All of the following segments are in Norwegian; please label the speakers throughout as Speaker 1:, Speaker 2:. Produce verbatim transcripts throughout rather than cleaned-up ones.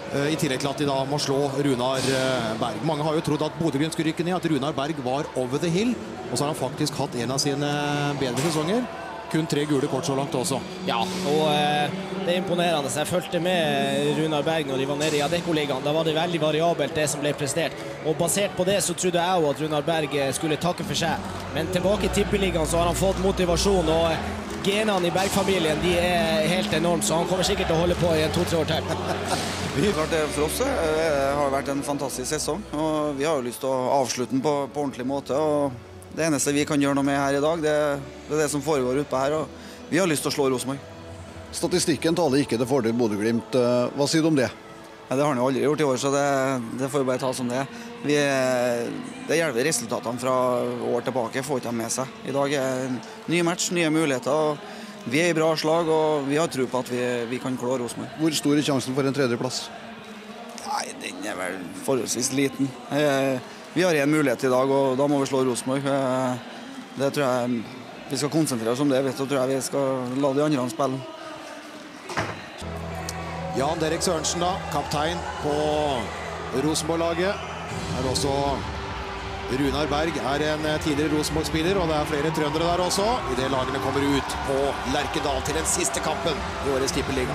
Speaker 1: I tillegg til at de da må slå Runar Berg. Mange har jo trodd at Bodø-Glimt skulle rykke ned, at Runar Berg var over the hill. Og så har han faktisk hatt en av sine bedre sesonger. Kun tre gule kort så langt også.
Speaker 2: Ja, og eh, det er imponerende. Jeg følte med Runar Berg når de var nede i Adecco-ligaen. Da var det veldig variabelt det som ble prestert. Og basert på det så trodde jeg jo at Runar Berg skulle takke for seg. Men tilbake i Tippeligaen så har han fått motivasjon, og genene i Berg-familien de er helt enormt, så han kommer sikkert til å holde på i en to-tre år til.
Speaker 3: Klart det for oss det har vært en fantastisk sesong, og vi har jo lyst til å avslutte den på, på ordentlig måte. Og det eneste vi kan gjøre noe med her i dag, det, det er det som foregår ute her, og vi har lyst til å slå Rosenborg.
Speaker 4: Statistikken taler ikke til fordel Bodø-Glimt. Hva sier du om det?
Speaker 3: Ja, det har han jo aldri gjort i år, så det, det får vi bare ta som det. Vi, det hjelper resultatene fra år tilbake, får ikke de med seg. I dag er en ny match, nye muligheter, og vi er i bra slag, og vi har tro på at vi, vi kan klå Rosenborg.
Speaker 4: Hvor stor er sjansen for en tredjeplass?
Speaker 3: Nei, den er vel forholdsvis liten. Vi har en mulighet i dag, og da må vi slå Rosenborg. Det tror jeg vi skal konsentrere oss om det, vet du, tror jeg vi skal la de andre spille.
Speaker 1: Jan Derek Sørensen da, kaptein på Rosenborg-laget. Er også Runar Berg er en tidligere Rosenborg-spiller, og det er flere trøndere der også. I det lagene kommer ut på Lerkedal til den siste kampen i årets Tippeliga.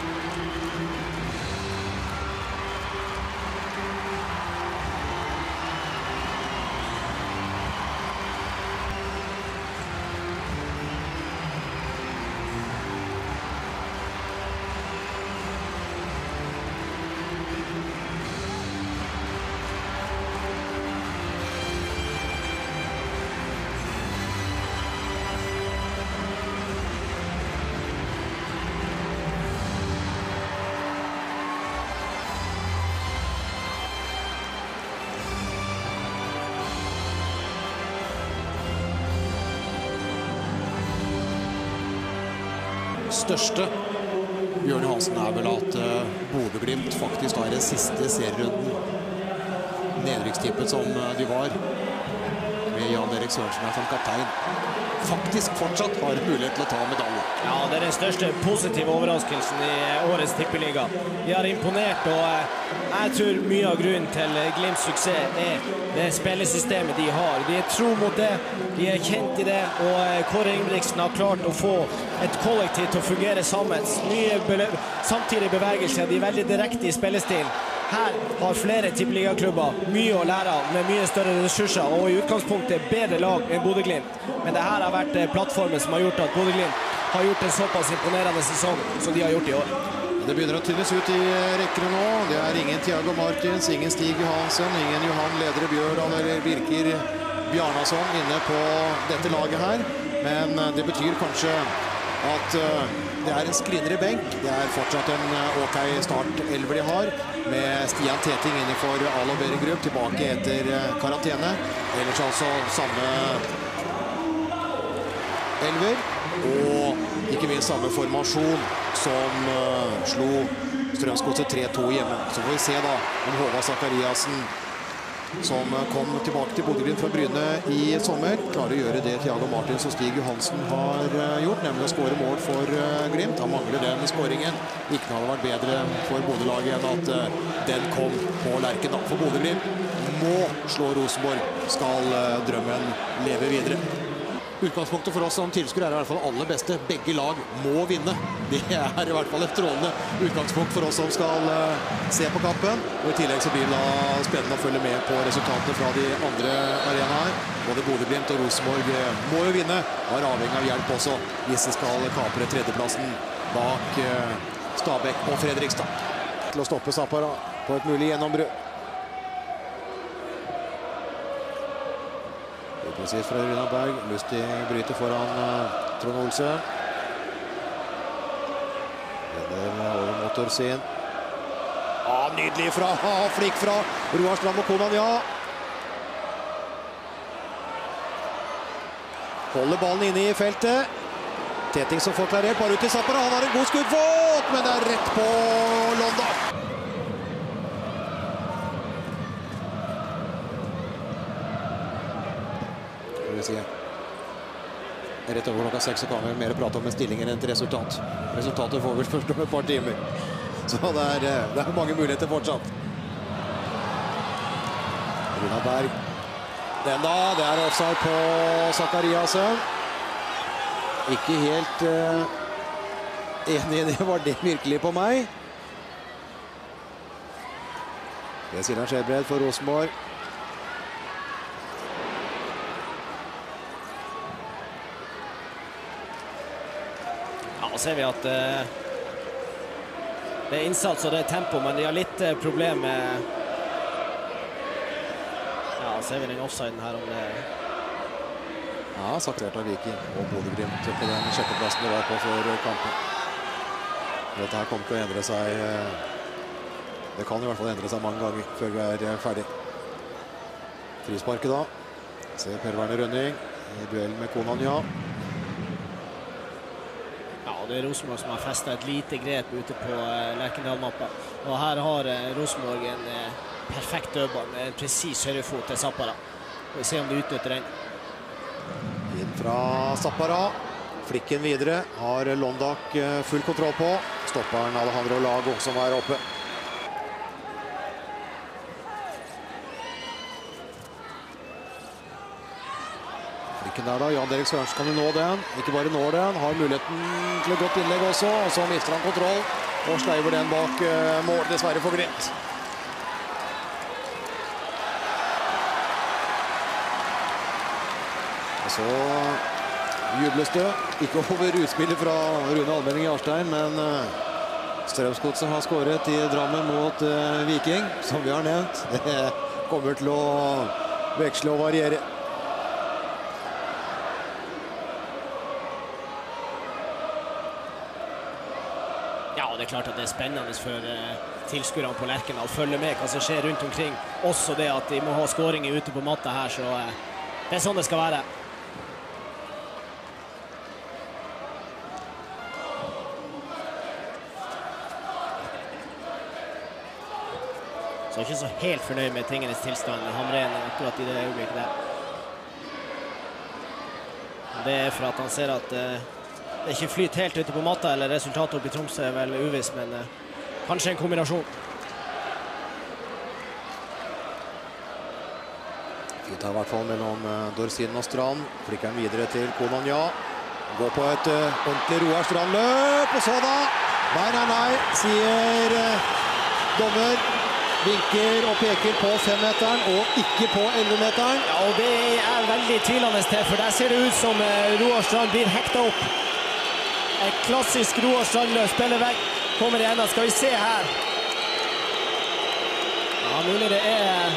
Speaker 1: Største Bjørn Johansen er vel at uh, Bodø-Glimt faktisk har den siste serierunden nedrykkstippet som uh, de var med Jan Erik Sørensen her som kaptein. Faktisk fortsatt har en mulighet til å ta medalje.
Speaker 2: Ja, det er den største positive overraskelsen i årets Tippeliga. De har imponert, og uh, jeg tror mye av grunnen til Glimts suksess er det spillesystemet de har. De er tro mot det, de er kjent i det, og uh, Kåre Ingebrigtsen har klart å få et kollektiv til å fungere sammen. Mye samtidig bevegelse, de er veldig direkte i spillestilen. Her har flere tippeligaklubber mye å lære av, med mye større ressurser, og i utgangspunktet bedre lag enn Bodø-Glimt. Men det her har vært plattformen som har gjort at Bodø-Glimt har gjort en såpass imponerende sesong som de har gjort i år.
Speaker 1: Det begynner å tynnes ut i rekkene nå. Det er ingen Thiago Martins, ingen Stig Johansen, ingen Johan Ledre Bjørdal eller Birker Bjarnason inne på dette laget her. Men det betyr kanskje at det er en skrinere benk. Det er fortsatt en ok start-elver de har, med Stian Teting inne for Alo Berengrupp tilbake etter karantene. Ellers altså samme elver, og ikke minst samme formasjon som uh, slo Strømsgodset tre to hjemme. Så får vi se da om Håvard Zakariassen, som kom tilbake til Bodø-Glimt fra Bryne i sommer, klarer å gjøre det Thiago Martins og Stig Johansen har gjort, nemlig å skåre mål for Glimt. Han mangler den skåringen. Ikke hadde vært bedre for Bodø-laget enn at den kom på Lerkendal. For Bodø-Glimt må slå Rosenborg, skal drømmen leve videre. Utgangspunktet for oss som tilskuere er i hvert fall aller beste. Begge lag må vinne. Det er i hvert fall et strålende utgangspunkt for oss som skal uh, se på kampen. Og i tillegg så blir det da spennende å følge med på resultatene fra de andre arenaer. Både Bodø-Glimt og Rosenborg uh, må jo vinne. Var avhengig av hjelp også hvis de skal kapre tredjeplassen bak uh, Stabæk og Fredrikstad. Til å stoppe Zappara på et mulig gjennombrudd. Precis fra Runar Berg. Lustig bryter foran uh, Trond Olsen. Denne over motor sin. Ah, nydelig fra ah, flikk fra Roar Strand og Konan, ja. Holder ballen inne i feltet. Teting som får klarert, bare ut til Zappara. Han har en god skuddfot, men det er rett på London. Rett over klokka seks så kan vi mer prate om en stilling enn et resultat. Resultatet får vi først om et par timer. Så det er, det er mange muligheter fortsatt. Runa Berg. Den da, det er offside på Zakariasen. Ikke helt uh, enig i det, var det virkelig på meg. Det sier han Skjelbred for Rosenborg.
Speaker 2: Ja, så ser vi at uh, det er innsats og det er tempo, men de har litt uh, problem med... Ja, ser vi den offsiden her om det...
Speaker 1: Ja, saktert av Viking og Bodø-Glimt på den sjetteplassen det var på før kampen. Dette her kommer til å endre seg. Det kan i hvert fall endre seg mange ganger før vi er ferdig. Frisparket da. Ser Per Werner Rønning i duell med Konanja.
Speaker 2: Ja, det er Rosenborg som har festet et lite grep ute på uh, Lerkendal-mappa. Og her har uh, Rosenborg en uh, perfekt dødball med en presis høyrefot til Zappara. Vi ser om de utnytter den.
Speaker 1: Inn fra Zappara. Flikken videre. Har Londak full kontroll på. Stopperen Alejandro Lago som er oppe. Flikken der da. Jan Derek Sørensen kan jo nå den. Ikke bare når den. Har muligheten til et godt innlegg også. Og så mister han kontroll. Og sleiver den bak mål. Dessverre for Glimt. Så jubles det, ikke over utspillet fra Rune Almenning Jarstein, men Strømsgodset har skåret i Drammen mot uh, Viking, som vi har nevnt. Det kommer til å veksle og variere.
Speaker 2: Ja, det er klart at det er spennende for uh, tilskuerne på Lerkendal å følge med hva som skjer rundt omkring. Også det at de må ha skåringer ute på matta her, så uh, det er sånn det skal være. Så ikke så helt fornøyd med tingenes tilstand i Hamren akkurat i det øyeblikket der. Det er for at han ser at uh, det ikke flyter helt ute på matta, eller resultatet opp i Tromsø er vel uviss, men uh, kanskje en kombinasjon.
Speaker 1: Fint her i hvert fall mellom uh, Dorsin og Strand. Flikker han videre til Konanja. Går på et uh, ordentlig Roar Strand-løp, og så da! Nei, nei, nei, sier uh, dommer. Vinker og peker på femmeteren og ikke på ellevemeteren.
Speaker 2: Ja, og det er veldig tvilende til, for der ser det ut som Roar Strand blir hekta opp. Et klassisk Roar Strand-løp, spiller vekk, kommer igjen, skal vi se her. Ja, mulig det er...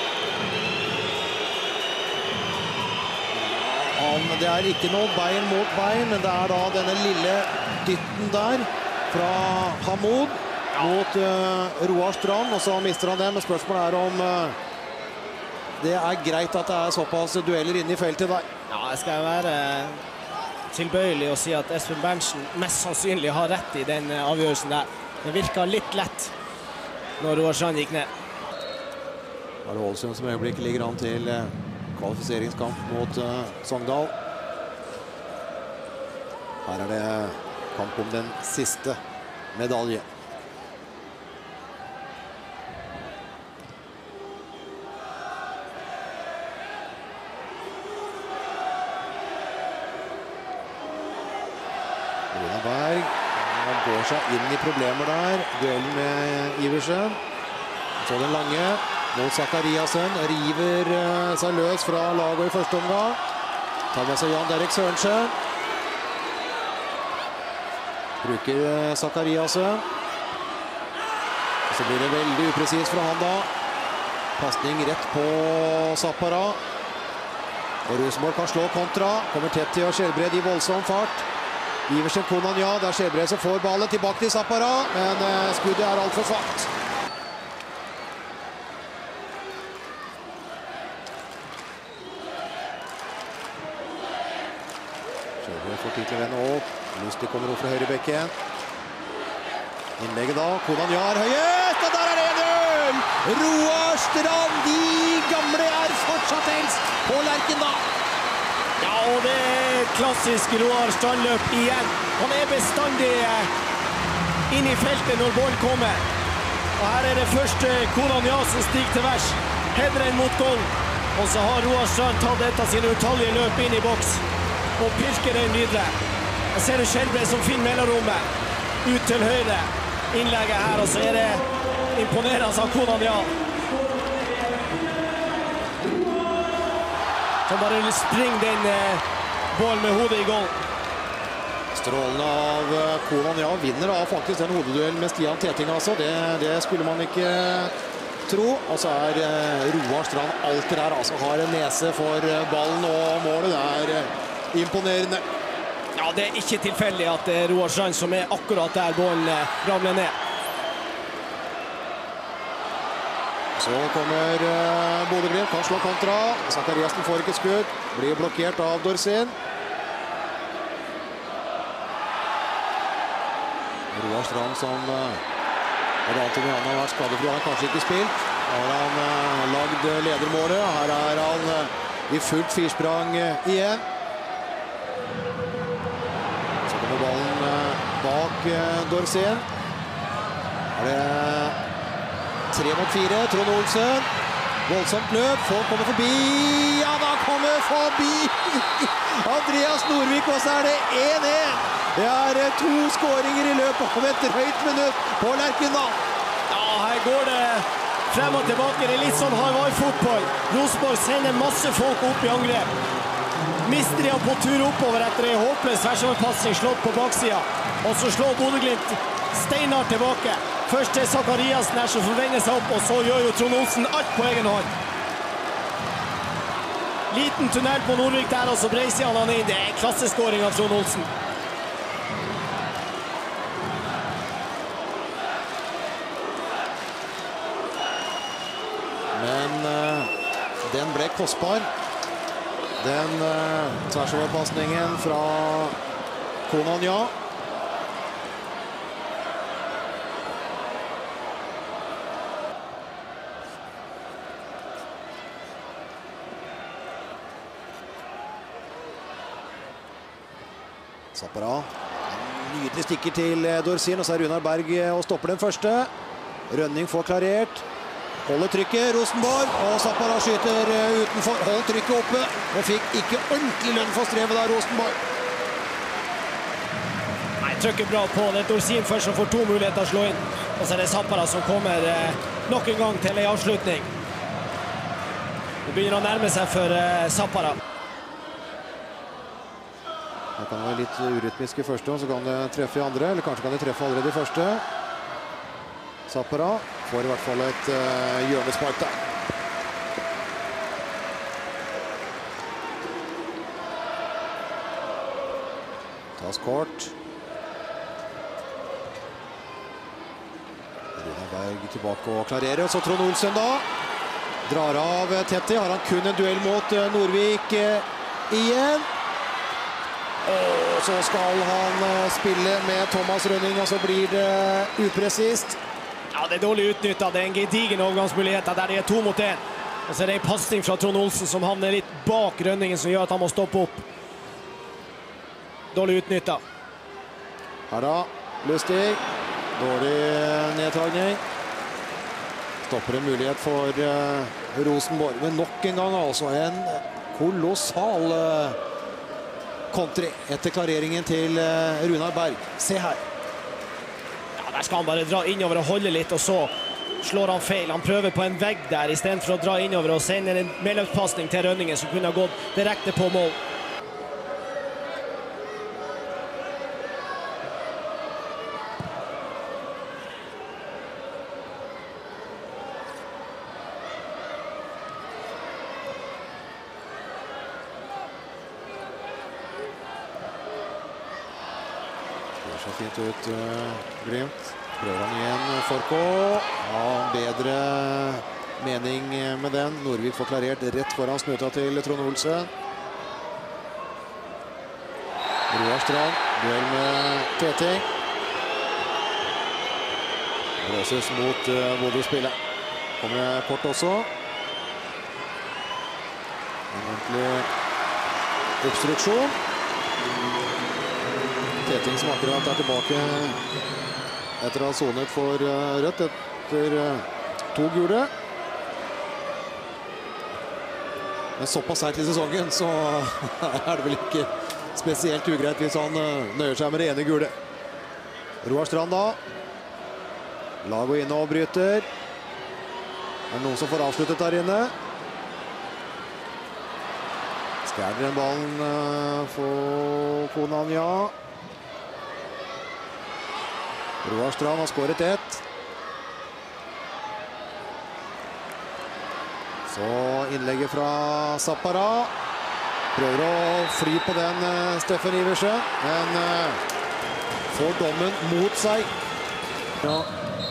Speaker 1: Ja, det er ikke noe bein mot bein, men det er da denne lille dytten der fra Hamoud. Mot uh, Roar Strand, og så mister han det, men spørsmålet er om uh, det er greit at det er såpass dueller inne i feltet der.
Speaker 2: Ja, jeg skal være tilbøyelig å si at Espen Berntsen mest sannsynlig har rett i den uh, avgjørelsen der. Det virket litt lett når Roar Strand gikk ned.
Speaker 1: Her er Ålesund som øyeblikket ligger an til uh, kvalifiseringskamp mot uh, Sogndal. Her er det kamp om den siste medalje. Runa Berg, han går seg inn i problemer der. Duellen med Iversen. Så den lange mot Zakariasen. River uh, seg løs fra laget i første omgang. Tar med seg Jan Derek Sørensen. Bruker uh, Zakariasen. Så blir det veldig upresis fra han da. Passning rett på Zappara. Og Rosenborg kan slå kontra. Kommer tett til å Skjelbred i voldsom fart. Iversen Konanja, det er Skjelbred som får ballen tilbake til Zappara, men uh, skuddet er alt for svagt. Skjelbred får tid til å vende opp. Lustig kommer opp fra høyrebekken. Innlegget da, Konanja er høyest, og der er det en null! Roar Strand, de gamle er fortsatt helst på Lerkendal.
Speaker 2: Ja, og det er klassisk Roar Strand-løp igjen. Han er bestandig inn i feltet når bollen kommer. Og her er det først Konan Jas som stiger til vers. Header den mot goal. Og så har Roar Strand tatt et av sine utallige løp inn i boks. Og pirker den videre. Jeg ser du Skjelbred som finner mellomrommet. Ut til høyre. Innlegget her, og så er det imponerende av Konan Jas. Så bare springer den bollen med hodet i goal.
Speaker 1: Strålende av Konan Jas, vinner da faktisk den hodeduellen med Stian Teting, altså. Det, det skulle man ikke tro. Og så er Roar Strand alltid der, altså. Har en nese for ballen og målet. Det er imponerende.
Speaker 2: Ja, det er ikke tilfeldig at det er Roar Strand som er akkurat der bollen ramler ned.
Speaker 1: Så kommer Bodø Glimt, kan slå kontra. Zakariasen får ikke skudd, blir blokkert av Dorsin. Roar Strand som er vant til han har vært skadefri, han har kanskje ikke spilt. Har han uh, lagd ledermålet. Her er han uh, i fullt firsprang uh, igjen. Så kommer ballen uh, bak uh, Dorsin. Er det tre mot fire, Trond Olsen. Voldsomt løp, folk kommer forbi. Ja, da kommer forbi Andreas Norvik, og så er det én én. Det er to skåringer i løpet av et drøyt minutt på Lerkendal.
Speaker 2: Ja, her går det frem og tilbake. Det er litt sånn hard-var-fotball. Rosenborg sender masse folk opp i angrep. Mister de på tur oppover etter en håpløs tversoverpassing slått på baksida. Og så slår Bodø Glimt steinhardt tilbake. Først er Zakariasen her som forvender seg opp, og så gjør jo Trond Olsen alt på egen hånd. Liten tunnel på Norvik der, og så breiser han inn. Det er en klasseskåring av Trond Olsen.
Speaker 1: Men uh, den ble kostbar. Den uh, tversoverpassningen fra Konan Jas. Zappara. Nydelig stikker til Dorsin, og så er Runar Berg og stopper den første. Rønning får klarert. Holder trykket, Rosenborg, og Zappara skyter utenfor. Hold trykket oppe, og fikk ikke ordentlig lønn for strevet der, Rosenborg.
Speaker 2: Nei, trykker bra på. Det er Dorsin først som får to muligheter å slå inn. Og så er det Zappara som kommer eh, nok en gang til en avslutning. Det begynner å nærme seg for eh, Zappara.
Speaker 1: Det kan være litt urytmisk i første, og så kan det treffe i andre, eller kanskje kan det treffe allerede i første. Zappara får i hvert fall et uh, hjørnespark der. Tas kort. Runar Berg tilbake og klarerer, og så Trond Olsen da. Drar av Tetti, har han kun en duell mot uh, Norvik uh, igjen. Og så skal han spille med Thomas Rønning, og så blir det upresist.
Speaker 2: Ja, det er dårlig utnyttet. Det er en gedigen overgangsmulighet der de er to mot en. Og så er det en passning fra Trond Olsen som havner litt bak Rønningen, som gjør at han må stoppe opp. Dårlig utnyttet.
Speaker 1: Her da, Lustig. Dårlig nedtagning. Stopper en mulighet for uh, Rosenborg. Men nok en gang altså en kolossal uh, kontri etter klareringen til uh, Runar Berg. Se her.
Speaker 2: Ja, der skal han bare dra innover og holde litt, og så slår han feil. Han prøver på en vegg der, i stedet for å dra innover og sende en medløpspassning til Rønningen, som kunne ha gått direkte på mål.
Speaker 1: Det ser fint ut, uh, Glimt. Prøver han igjen, Forko. Ja, bedre mening med den. Norvik får klarert rett foran snuta til Trond Olsen. Roar Strand, duell med Teting. Blåses mot uh, Bodø-spillet. Kommer kort også. En ordentlig obstruksjon. Teting som akkurat er tilbake etter å ha sonet for rødt etter to gule. Men såpass seit i sesongen, så er det vel ikke spesielt ugreit hvis han nøyer seg med det ene gule. Roar Strand da. Lago inne og bryter. Er det noen som får avsluttet der inne? Stjerner den ballen for Konanja. Roar Strand har skåret ett. Så innlegget fra Zappara. Prøver å fly på den Steffen Iversen, men får dommen mot seg. Ja.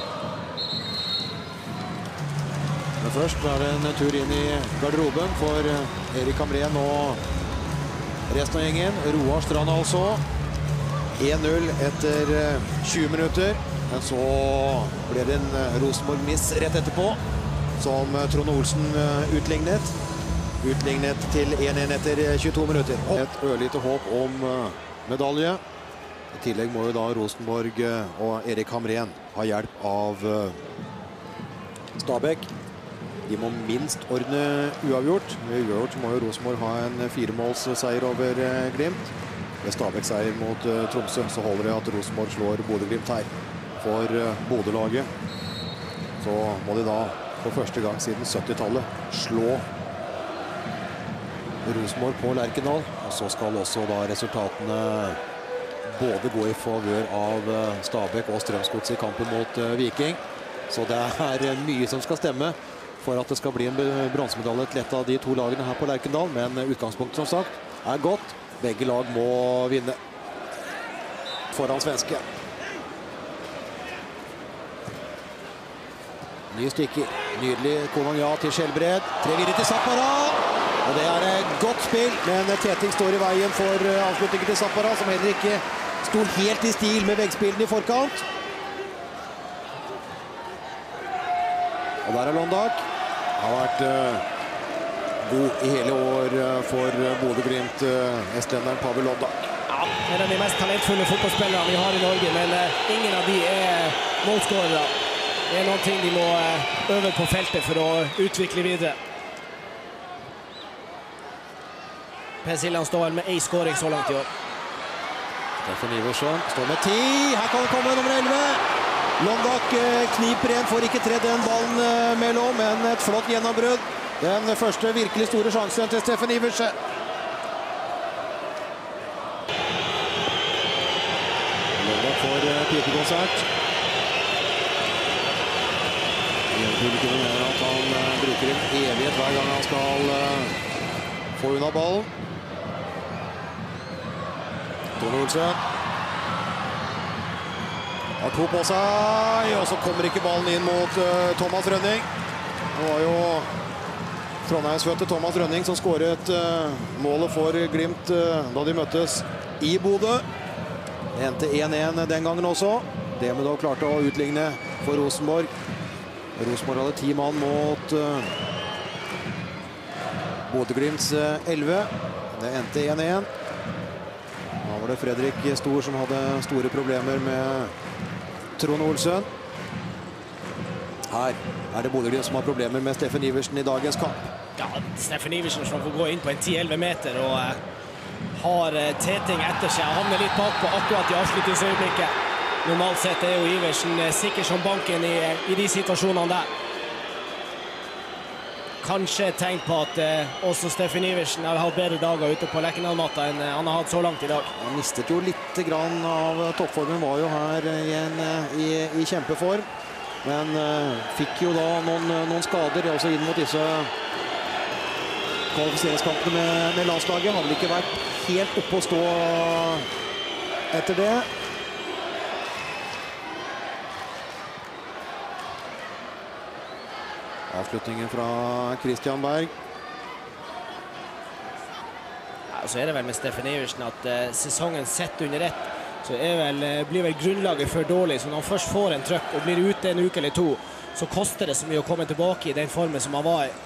Speaker 1: Men først er det en tur inn i garderoben for Erik Hamrén og resten av gjengen. Roar Strand altså. én null etter tjue minutter. Men så ble det en Rosenborg-miss rett etterpå, som Trond Olsen utlignet. Utlignet til én én etter tjueto minutter. Et ørlite håp om medalje. I tillegg må jo da Rosenborg og Erik Hamrén ha hjelp av Stabæk. De må minst ordne uavgjort. Med uavgjort så må jo Rosenborg ha en firemålsseier over Glimt. Ved Stabæk-seier mot Tromsø så holder det at Rosenborg slår Bodø-Glimt her. For Bodø-laget så må de da for første gang siden syttitallet slå Rosenborg på Lerkendal. Og så skal også da resultatene både gå i favør av Stabæk og Strømsgodset i kampen mot Viking. Så det er mye som skal stemme for at det skal bli en bronsemedalje til et av de to lagene her på Lerkendal. Men utgangspunktet som sagt er godt. Begge lag må vinne foran svenske. Ny stikker. Nydelig Konanja til Skjelbred. Tre videre til Zappara. Og det er et godt spill, men Teting står i veien for avslutningen til Zappara, som heller ikke sto helt i stil med veggspillene i forkant. Og der er Londak. Har vært uh, god i hele år uh, for Bodø-Glimt, uh, estlenderen Pavel Londak.
Speaker 2: Ja, det er de mest talentfulle fotballspillerne vi har i Norge, men uh, ingen av de er målskårere. Det er noen ting de må uh, øve på feltet for å utvikle videre. Per Siljan står med en skåring så langt i år.
Speaker 1: Steffen Iversen står med ti. Her kan det komme nummer elleve. Londak kniper igjen, får ikke tredd den ballen mellom, men et flott gjennombrudd. Den første virkelig store sjansen til Steffen Iversen. Londak får pipekonsert. Publikummet mener at han bruker en evighet hver gang han skal få unna ballen. Trond Olsen har to på seg, og så kommer ikke ballen inn mot uh, Thomas Rønning. Det var jo Trondheimsfødte Thomas Rønning som skåret uh, målet for Glimt uh, da de møttes i Bodø. Det endte én én den gangen også. Demidov klarte å utligne for Rosenborg. Rosenborg hadde ti mann mot uh, Bodø-Glimts uh, elleve. Det endte én én. Da var det Fredrik Stor som hadde store problemer med Trond Olsen. Her er det Bodø-Glimt som har problemer med Steffen Iversen i dagens kamp.
Speaker 2: Ja, Steffen Iversen som får gå inn på en ti elleve meter og uh, har uh, Teting etter seg. Han er litt bak på akkurat i avslutningsøyeblikket. Normalt sett er jo Iversen uh, sikker som banken i, i de situasjonene der. Kanskje et tegn på at uh, også Steffen Iversen har hatt bedre dager ute på Lerkendal-matta enn uh, han har hatt så langt i dag.
Speaker 1: Han mistet jo litt grann av toppformen, var jo her igjen uh, i, i kjempeform. Men uh, fikk jo da noen, noen skader også inn mot disse kvalifiseringskampene med, med landslaget. Har vel ikke vært helt oppe å stå etter det. Avslutningen fra Christian Berg.
Speaker 2: Ja, så er det vel med Steffen Iversen at uh, sesongen sett under ett, så er vel, uh, blir vel grunnlaget for dårlig. Så når han først får en trøkk og blir ute en uke eller to, så koster det så mye å komme tilbake i den formen som han var i.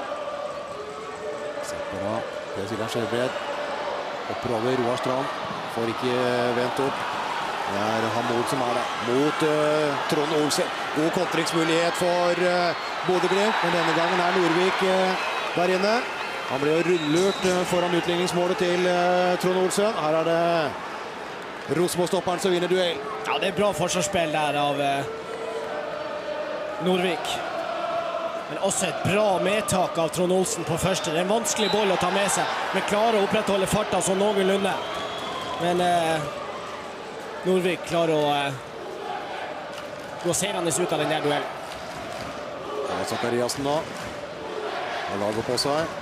Speaker 1: Zappara, Per Siljan Skjelbred. Oppover Roar Strand. får ikke vendt opp. Det er Hamoud som er der, mot uh, Trond Olsen. God kontringsmulighet for uh, Bodø-Glimt, men denne gangen er Norvik uh, der inne. Han ble jo rundlurt uh, foran utligningsmålet til uh, Trond Olsen. Her er det Rosenborg-stopperen som vinner duell.
Speaker 2: Ja, det er bra forsvarsspill der av uh, Norvik. Men også et bra medtak av Trond Olsen på første. Det er en vanskelig boll å ta med seg, men klarer å opprettholde farta som noenlunde. Men uh, Norvik klarer å uh, gå seirende ut av den der duellen.
Speaker 1: Det er Zakariassen da. Har laget på seg.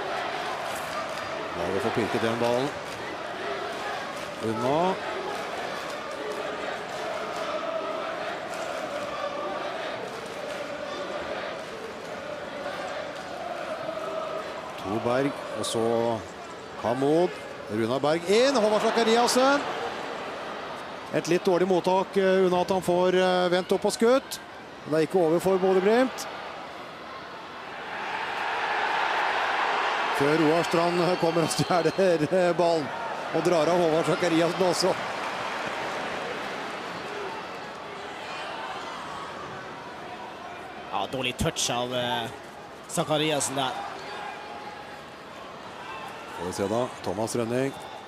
Speaker 1: Laget får pirket den ballen. Unna. Berg, og så Hamoud. Runar Berg inn. Håvard Zakariassen. Et litt dårlig mottak unna at han får vendt opp og skutt. Det er ikke over for Bodø-Glimt. Før Roar Strand kommer og stjeler ballen og drar av Håvard Zakariassen også.
Speaker 2: Ja, dårlig touch av uh, Zakariassen der.
Speaker 1: Får vi se da, Thomas Rønning.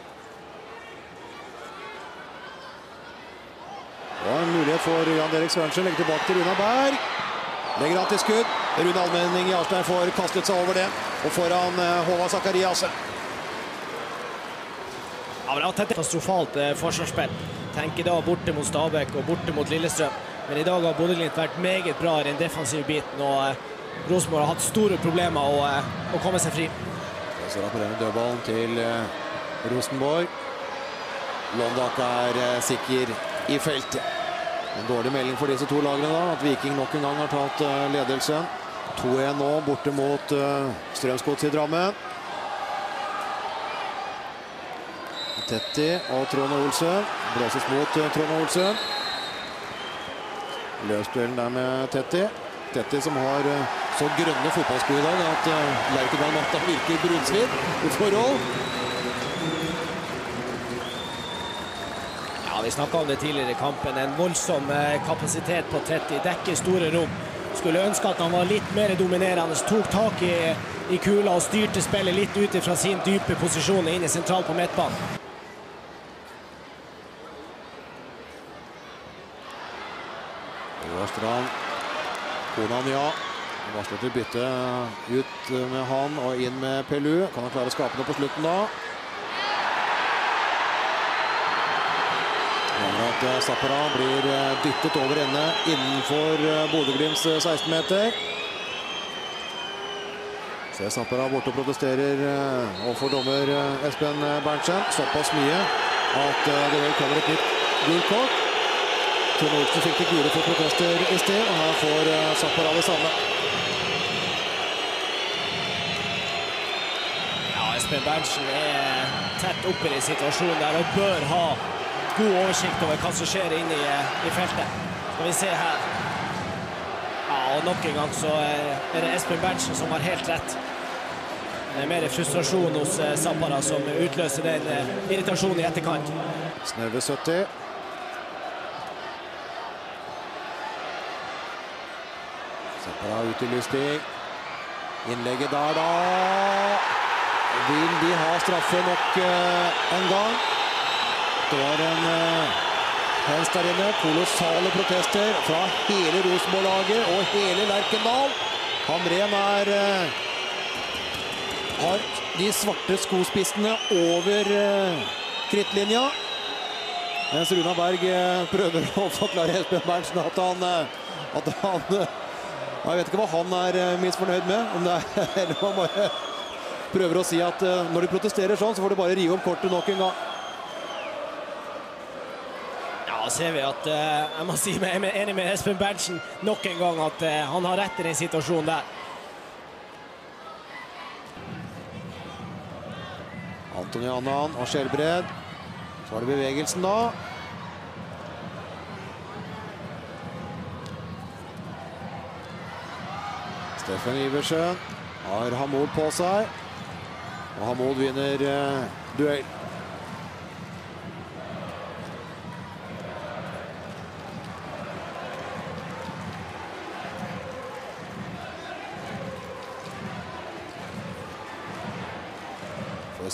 Speaker 1: Og en mulighet for Jan Erik Sørensen, legger tilbake til Runar Berg. Legger han til skudd. Rune Almenning i Arsenal får kastet seg over det. Og foran uh, Håvard Zakariassen.
Speaker 2: Ja, men det har tatt katastrofalt uh, forsvarsspill. Tenker da borte mot Stabæk og borte mot Lillestrøm. Men i dag har Bodø-Glimt vært meget bra i den defensive biten, og uh, Rosenborg har hatt store problemer å, uh, å komme seg fri.
Speaker 1: Så er det på denne dødballen til uh, Rosenborg. Londak er uh, sikker i feltet. En dårlig melding for disse to lagene da, at Viking nok en gang har tatt uh, ledelsen. to en nå, borte mot uh, Strømsgods i Drammen. Tetti og Trond Olsen. Blåses mot uh, Trond Olsen. Løsduellen der med Tetti. Tetti som har uh, så grønne fotballsko i dag at uh, Lerkedal-matta virker brunsvidd i forhold.
Speaker 2: Ja, vi snakket om det tidligere i kampen. En voldsom uh, kapasitet på Tetti. Dekker store rom. Skulle ønske at han var litt mer dominerende. Tok tak i, i kula og styrte spillet litt ut fra sin dype posisjon inne sentralt på midtbanen.
Speaker 1: Strand. Konan, ja. Varslet til bytte ut med han og inn med Pelu. Kan han klare å skape noe på slutten da? Mener at Zappara blir dyttet over ende innenfor Bodø-Glimts seksten meter. Ser Zappara borte og protesterer overfor dommer Espen Berntsen. Såpass mye at det vel kommer et nytt gult kort. Trond Olsen fikk det gule for protester i sted, og her får Zappara det samme.
Speaker 2: Ja, Espen Berntsen er tett oppe i situasjonen der og bør ha god oversikt over hva som skjer inne i, i feltet. Skal vi se her. Ja, og nok en gang så er det Espen Berntsen som har helt rett. Det er mer frustrasjon hos Zappara som utløser den irritasjonen i etterkant.
Speaker 1: Snøve sytti. Zappara ut i lysting. Innlegget der da. Vil de ha straffe nok uh, en gang? Det var en uh, hens der inne. Kolossale protester fra hele Rosenborg-laget og hele Lerkendal. Hamren er uh, har de svarte skospissene over uh, krittlinja. Mens Runar Berg uh, prøver å forklare Espen Berntsen at han, uh, at han uh, jeg vet ikke hva han er uh, minst fornøyd med. Om det er, eller man bare prøver å si at uh, når de protesterer sånn, så får de bare rive om kortet nok en gang.
Speaker 2: Ja, ser vi at uh, jeg må si meg jeg er enig med Espen Berntsen nok en gang at uh, han har rett i den situasjonen der.
Speaker 1: Antoni Annan og Skjelbred. Så var det bevegelsen da. Steffen Iversen har Hamoud på seg. Og Hamoud vinner uh, duell.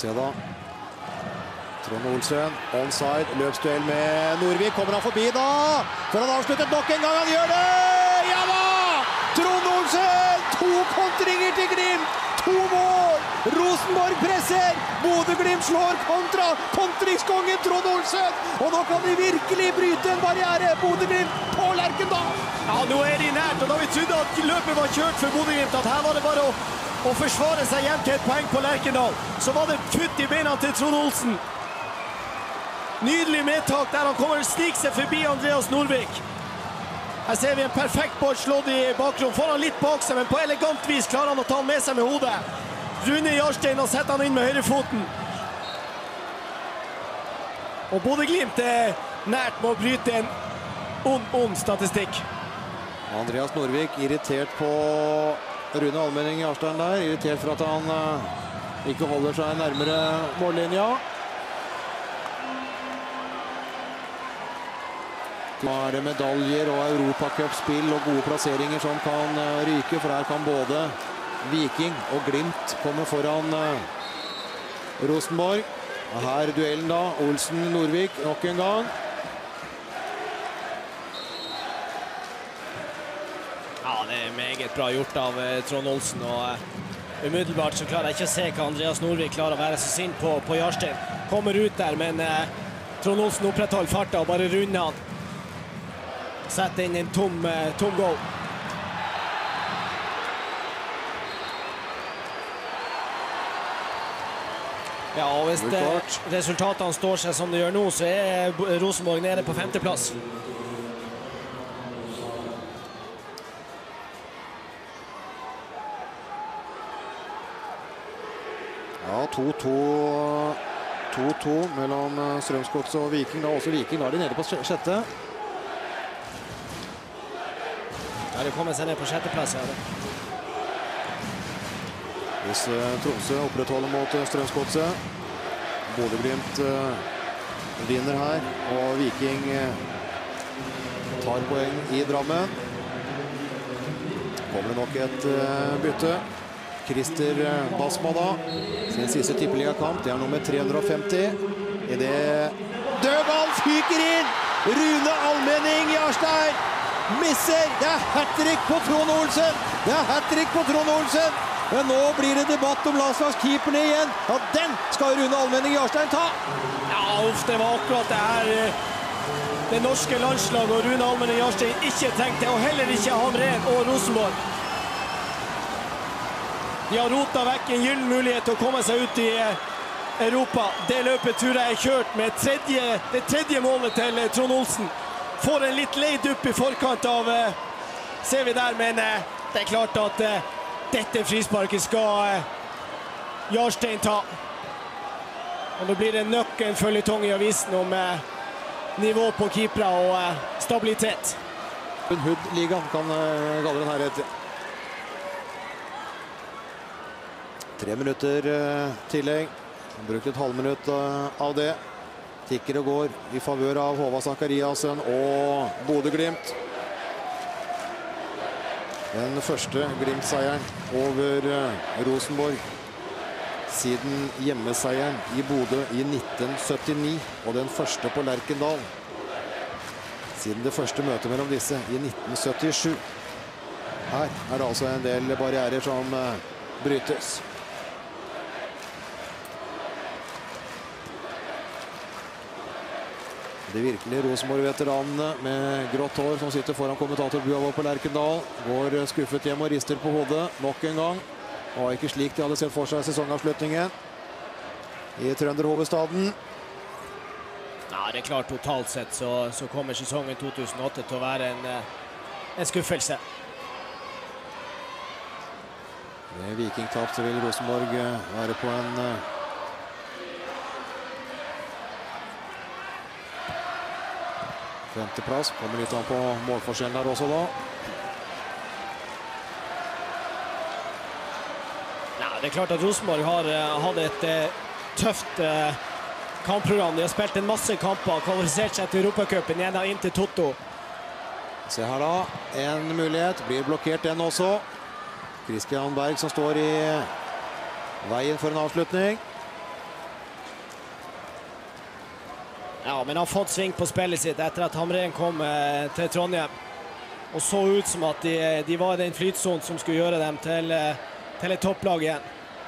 Speaker 1: se da. Trond Olsen, onside, løpsduell med Norvik. Kommer han forbi da? For han avsluttet nok en gang, han gjør det! Ja da! Trond Olsen! To kontringer til Glimt! To mål! Rosenborg presser! Bodø-Glimt slår kontra! Kontringskongen Trond Olsen! Og nå kan de virkelig bryte en barriere! Bodø-Glimt på Lerkendal!
Speaker 2: Ja, nå er de nært, og da vi trodde at løpet var kjørt for Bodø-Glimt, at her var det bare å, å forsvare seg hjem til et poeng på Lerkendal, så var det futt i beina til Trond Olsen. Nydelig medtak der han kommer og sniker seg forbi Andreas Norvik. Her ser vi en perfekt ball slått i bakgrunnen. Får han litt bak seg, men på elegant vis klarer han å ta han med seg med hodet. Rune Jarstein har sett han inn med høyrefoten. Og Bodø-Glimt er nært med å bryte en ond, ond statistikk.
Speaker 1: Andreas Norvik irritert på Rune Almenning Jarstein der. Irritert for at han uh, ikke holder seg nærmere mållinja. Nå er det medaljer og Europacup-spill og gode plasseringer som kan uh, ryke, for her kan både Viking og Glimt komme foran uh, Rosenborg. Og her duellen da, Olsen-Norvik nok en gang.
Speaker 2: Ja, det er meget bra gjort av uh, Trond Olsen, og uh, umiddelbart så klarer jeg ikke å se hva Andreas Norvik klarer å være så sint på, på Jarstein. Kommer ut der, men uh, Trond Olsen opprettholder farta og bare runder han. Sett inn en tom, uh, tom goal. Ja, og hvis det, resultatene står seg som det gjør nå, så er Rosenborg nede på femteplass.
Speaker 1: Ja, to to to to mellom Strømsgodset og Viking. Da også Viking da er de nede på sjette.
Speaker 2: Ja, de kommer seg ned på sjetteplass her.
Speaker 1: Hvis uh, Tromsø opprettholder mot uh, Strømsgodset. Bodø-Glimt uh, vinner her, og Viking uh, tar poeng i Drammen. Kommer det nok et uh, bytte. Christer uh, Basma da, sin siste tippeligakamp, det er nummer tre hundre og femti. I det dødball fyker inn! Rune Almenning Jarstein misser! Det er hat-trick på Trond Olsen! Det er hat-trick på Trond Olsen! Men nå blir det debatt om landslagskeeperne igjen. Ja, den skal Rune Almenning Jarstein ta!
Speaker 2: Ja, uff, det var akkurat det her det norske landslaget og Rune Almenning Jarstein ikke tenkte, og heller ikke Hamren og Rosenborg. De har rotet vekk en gyllen mulighet til å komme seg ut i Europa. Det løpet tror jeg er kjørt med tredje, det tredje målet til Trond Olsen. Får en litt lei dupp i forkant av, ser vi der, men det er klart at dette frisparket skal Jarstein ta. Og nå blir det nok en føljetong i avisen om nivå på keepere og stabilitet.
Speaker 1: Hood-ligaen kan kalle den her et tre minutter tillegg. Han brukte et halvminutt av det. Tikker og går i favør av Håvard Zakariasen og Bodø-Glimt. Den første Glimt-seieren over Rosenborg siden hjemmeseieren i Bodø i nitten syttini, og den første på Lerkendal siden det første møtet mellom disse i nitten syttisju. Her er det altså en del barrierer som brytes. De virkelige Rosenborg-veteranene med grått hår som sitter foran kommentatorbua vår på Lerkendal går skuffet hjem og rister på hodet nok en gang. Det var ikke slik de hadde sett for seg sesongavslutningen i Trønderhovedstaden.
Speaker 2: Ja, det er klart totalt sett så, så kommer sesongen to tusen og åtte til å være en, en skuffelse.
Speaker 1: Med Viking-tap så vil Rosenborg være på en femteplass. Kommer litt an på målforskjellen der også da.
Speaker 2: Ja, det er klart at Rosenborg har uh, hatt et uh, tøft uh, kampprogram. De har spilt en masse kamper, kvalifisert seg til Europacupen, igjen inn til Totto.
Speaker 1: Se her da, en mulighet, blir blokkert den også. Christian Berg som står i veien for en avslutning.
Speaker 2: Ja, men han har fått sving på spillet sitt etter at Hamrén kom eh, til Trondheim. Og så ut som at de, de var i den flytsonen som skulle gjøre dem til, eh, til et topplag igjen.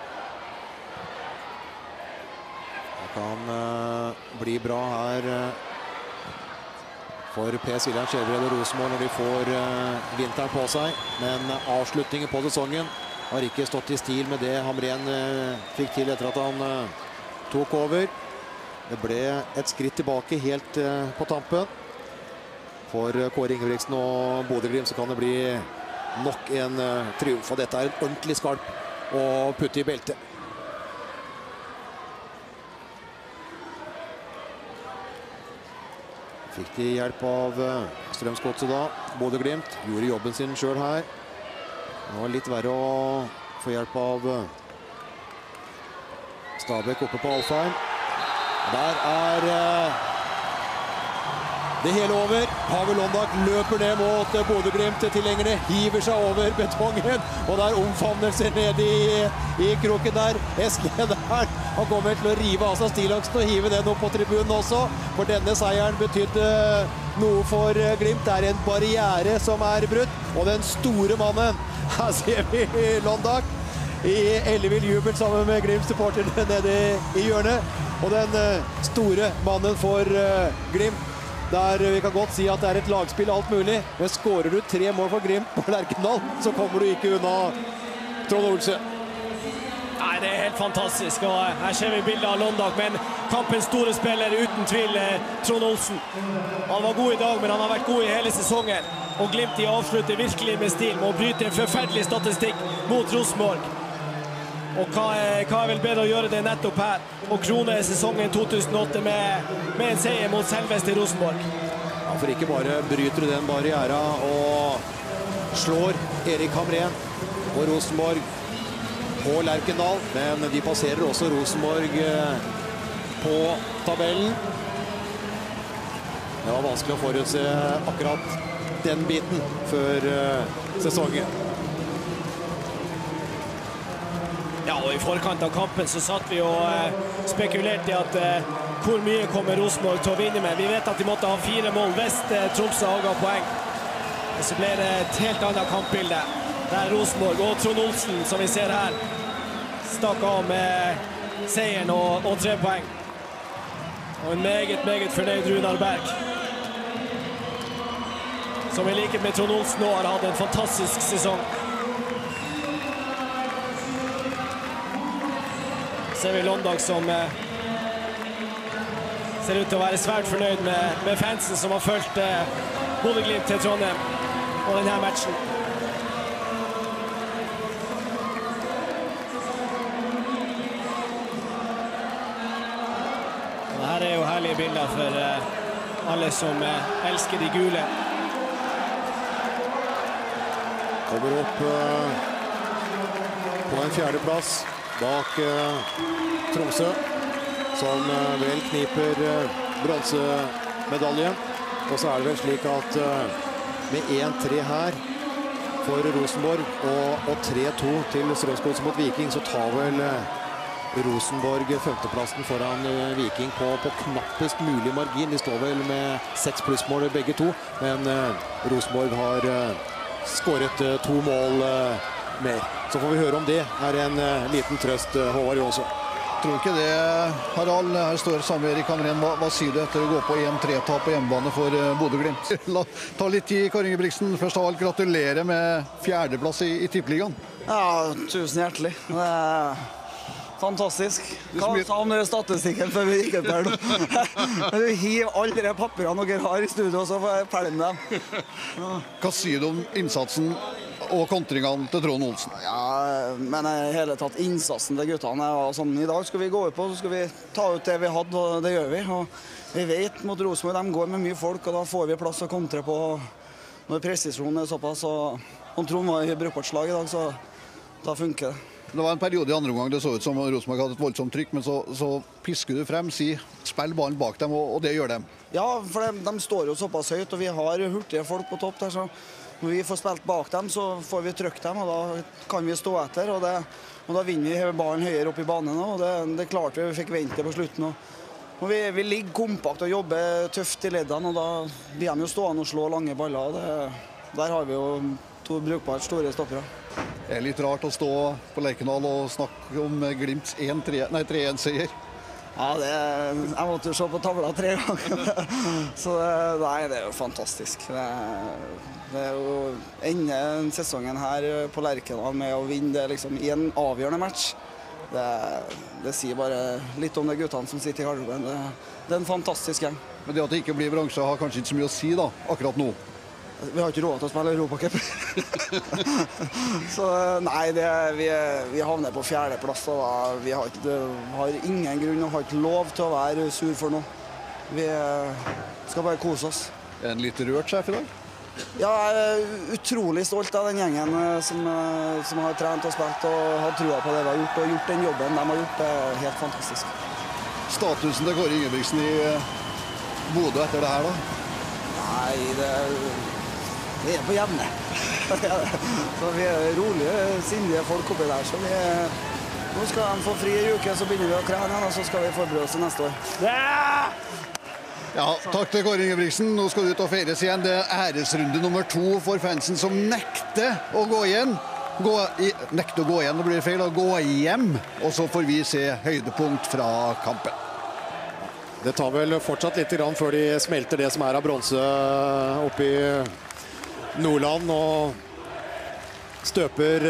Speaker 1: Det kan uh, bli bra her uh, for P. Siljan Skjelbred og Rosenborg når de får uh, vinteren på seg. Men uh, avslutningen på sesongen har ikke stått i stil med det Hamrén uh, fikk til etter at han uh, tok over. Det ble et skritt tilbake helt uh, på tampen. For uh, Kåre Ingebrigtsen og Bodø/Glimt så kan det bli nok en uh, triumf. Og dette er en ordentlig skarp å putte i beltet. Fikk de hjelp av uh, Strømsgodset da. Bodø/Glimt gjorde jobben sin selv her. Det var litt verre å få hjelp av uh, Stabæk oppe på Alfheim. Der er uh, det hele over. Pavel Londak løper ned mot uh, Bodø/Glimt. Tilhengerne hiver seg over betongen. Og der omfavnelser ned i, i kroken der. Esklederen, han kommer til å rive av seg stillongsen og hive den opp på tribunen også. For denne seieren betydde noe for uh, Glimt. Det er en barriere som er brutt. Og den store mannen, her ser vi Londak i ellevill jubel sammen med Glimt-supporterne nede i, i hjørnet. Og den uh, store mannen for uh, Glimt, der vi kan godt si at det er et lagspill alt mulig. Men skårer du tre mål for Glimt på Lerkendal, så kommer du ikke unna Trond Olsen.
Speaker 2: Nei, det er helt fantastisk. Og her ser vi bildet av Londak, men kampens store spiller uten tvil Trond Olsen. Han var god i dag, men han har vært god i hele sesongen. Og Glimt de avslutter virkelig med stil med å bryte en forferdelig statistikk mot Rosenborg. Og hva er, hva er vel bedre å gjøre det nettopp her? Og krone sesongen to tusen og åtte med, med en seier mot selveste Rosenborg.
Speaker 1: Ja, for ikke bare bryter du den barriera og slår Erik Hamrén og Rosenborg på Lerkendal, men de passerer også Rosenborg på tabellen. Det var vanskelig å forutse akkurat den biten før sesongen.
Speaker 2: Ja, og i forkant av kampen så satt vi og eh, spekulerte i at eh, hvor mye kommer Rosenborg til å vinne med. Vi vet at de måtte ha fire mål hvis eh, Tromsø avga poeng. Og så ble det et helt annet kampbilde. Der Rosenborg og Trond Olsen, som vi ser her, stakk av med seieren og, og tre poeng. Og en meget, meget fornøyd Runar Berg. Som i likhet med Trond Olsen nå har hatt en fantastisk sesong. Ser vi Londak som eh, ser ut til å være svært fornøyd med, med fansen som har fulgt eh, Bodø/Glimt til Trondheim og denne matchen. Og her er jo herlige bilder for eh, alle som eh, elsker de gule.
Speaker 1: Kommer opp uh, på en fjerde plass bak uh, Tromsø, som uh, vel kniper uh, bronsemedaljen. Og så er det vel slik at uh, med en tre her for Rosenborg og, og tre to til Strømsgodset mot Viking, så tar vel uh, Rosenborg femteplassen foran uh, Viking på, på knappest mulig margin. De står vel med seks plussmål begge to, men uh, Rosenborg har uh, skåret uh, to mål uh, mer. Så får vi høre om det er en uh, liten trøst, uh, Håvard Jonsson.
Speaker 4: Tror ikke det, Harald. Her står sammen med Erik Hamrén. Hva, hva sier du etter å gå på en tre tap på hjemmebane for uh, Bodø/Glimt? La ta litt tid, Kåre Ingebrigtsen. Først av alt gratulerer med fjerdeplass i, i Tippeligaen.
Speaker 3: Ja, tusen hjertelig. Det er fantastisk. Hva sa om dere statistikken før vi gikk opp her nå? Du hiver alle de papirene dere har i studio, så får jeg pælme dem.
Speaker 4: Ja. Hva sier du om innsatsen og kontringene til Trond Olsen?
Speaker 3: Ja, men i hele tatt innsatsen til guttene var sånn, i dag skal vi gå ut på, så skal vi ta ut det vi hadde, og det gjør vi. Og vi vet mot Rosenborg, de går med mye folk, og da får vi plass å kontre på når presisjonen er såpass. Og om Trond var i brukbart slag i dag, så da funker det.
Speaker 4: Det var en periode i andre omgang det så ut som Rosenborg hadde et voldsomt trykk, men så, så pisker du frem, si, spill ballen bak dem, og, og det gjør dem.
Speaker 3: Ja, for de, de står jo såpass høyt, og vi har hurtige folk på topp der, så når vi får spilt bak dem, så får vi trykt dem, og da kan vi stå etter, og, det, og da vinner vi ballen høyere opp i banen, og det, det klarte vi, vi fikk vente på slutten, og Og vi, vi ligger kompakt og jobber tøft i leddene, og da blir de jo stående og slå lange baller. Og det, der har vi jo to brukbart store stoppere.
Speaker 4: Det er litt rart å stå på Lerkendal og snakke om Glimts tre en seier.
Speaker 3: Ja, det, jeg måtte jo se på tavla tre ganger. Så det, nei, det er jo fantastisk. Det, det er jo ende sesongen her på Lerkendal med å vinne det liksom, i en avgjørende match. Det, det sier bare litt om de guttene som sitter i garderoben. Det, det er en fantastisk gjeng.
Speaker 4: Men det at det ikke blir bronse har kanskje ikke så mye å si da, akkurat nå?
Speaker 3: Vi har ikke råd til å spille Europacup. Så nei, det, vi, vi havner på fjerdeplass. Og da, vi har, ikke, har ingen grunn og har ikke lov til å være sur for noe. Vi skal bare kose oss.
Speaker 4: Er en litt rørt sjef i dag?
Speaker 3: Ja, jeg er utrolig stolt av den gjengen som, som har trent og spilt og har trua på det vi har gjort. Og gjort den jobben de har gjort. Det er helt fantastisk.
Speaker 4: Statusen til Kåre Ingebrigtsen i Bodø etter det her da?
Speaker 3: Nei, det Vi er på jevne. Så vi er rolige, sindige folk oppi der. Så vi, nå skal de få fri i uke, så begynner vi å krene igjen, og så skal vi forberede oss til neste år.
Speaker 4: Ja, takk til Kåre Ingebrigtsen. Nå skal du ut og feires igjen. Det er æresrunde nummer to for fansen som nekter å gå igjen. Gå i, nekter å gå igjen, det blir feil, å gå hjem. Og så får vi se høydepunkt fra kampen.
Speaker 1: Det tar vel fortsatt litt grann før de smelter det som er av bronse oppe i Nordland, og støper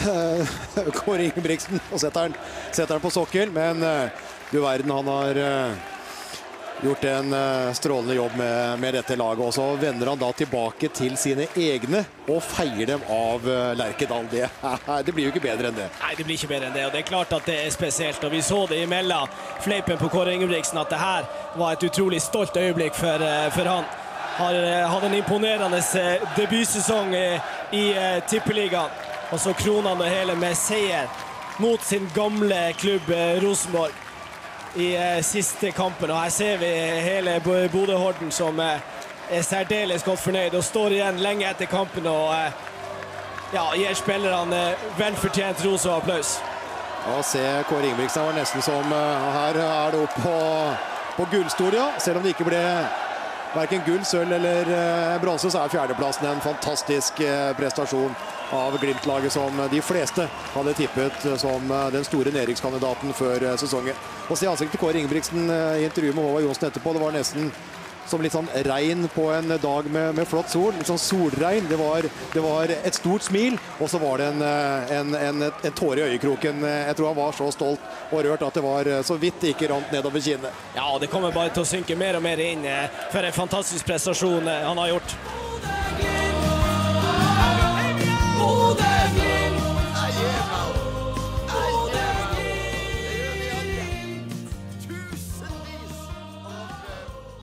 Speaker 1: Kåre Ingebrigtsen og setter den, setter den på sokkel. Men du verden, han har gjort en strålende jobb med, med dette laget. Og så vender han da tilbake til sine egne og feier dem av Lerkendal. Det, det blir jo ikke bedre enn det.
Speaker 2: Nei, det blir ikke bedre enn det, og det er klart at det er spesielt. Og vi så det imellom fleipen på Kåre Ingebrigtsen, at det her var et utrolig stolt øyeblikk for, for han. Har hatt en imponerende debutsesong i, i Tippeligaen, og så kroner han det hele med seier mot sin gamle klubb Rosenborg i siste kampen. Og her ser vi hele Bodø-horden som er særdeles godt fornøyd og står igjen lenge etter kampen og ja, gir spillerne velfortjent ros og applaus.
Speaker 1: Ja, se, Kåre Ingebrigtsen var nesten som her er det opp på, på gullstol, ja. Selv om det ikke ble hverken gull, sølv eller eh, bronse, så er fjerdeplassen en fantastisk eh, prestasjon av Glimt-laget som de fleste hadde tippet som eh, den store nedrykkskandidaten før eh, sesongen. Og se ansiktet til Kåre Ingebrigtsen eh, i intervjuet med Håvard Johnsen etterpå. Det var nesten som litt sånn regn på en dag med, med flott sol. Litt sånn solregn. Det var, det var et stort smil, og så var det en, en, en, en tåre i øyekroken. Jeg tror han var så stolt og rørt at det var så vidt det ikke rant nedover kinnet.
Speaker 2: Ja, det kommer bare til å synke mer og mer inn for en fantastisk prestasjon han har gjort.